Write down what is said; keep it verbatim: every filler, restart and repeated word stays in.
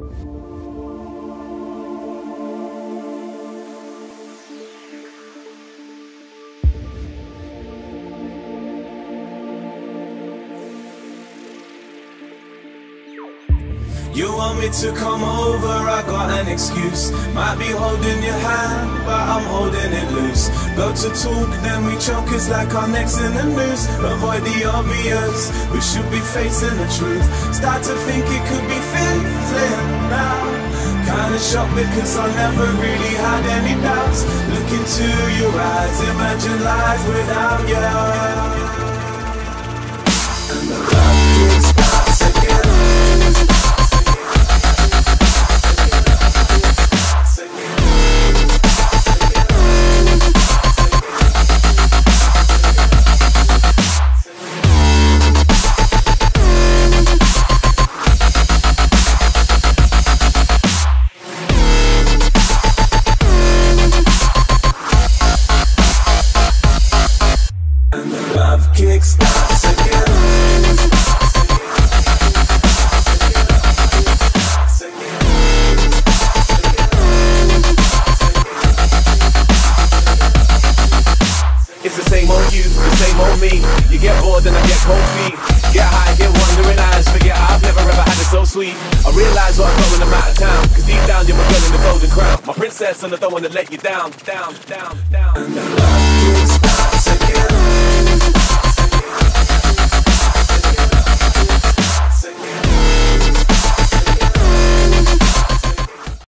You want me to come over, I got an excuse. Might be holding your hand, but I'm holding it loose. Go to talk, then we choke, it's like our necks in the noose. Avoid the obvious, we should be facing the truth. Start to think it could be fizzling now. Kinda shocked because I never really had any doubts. Look into your eyes, imagine life without you. And the love starts again. Kick starts again. It's the same old you, the same old me. You get bored and I get cold feet. Get high, get wandering eyes. Forget I've never ever had it so sweet. I realise what I'm going, I'm out of town. Cause deep down you're my girl in the golden crown. My princess and I don't wanna let you down. Down, down, down. And the love kicks